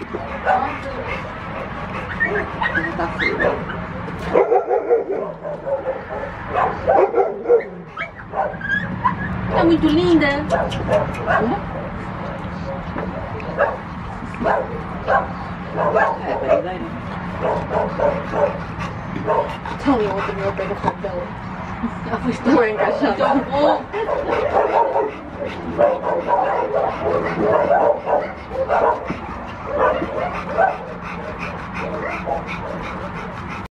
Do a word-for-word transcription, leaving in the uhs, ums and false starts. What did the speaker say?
Ela tá feia. É muito linda. É, peraí, daí. Então, eu vou ter meu pé no fogo dela. Ela foi estourar encaixada.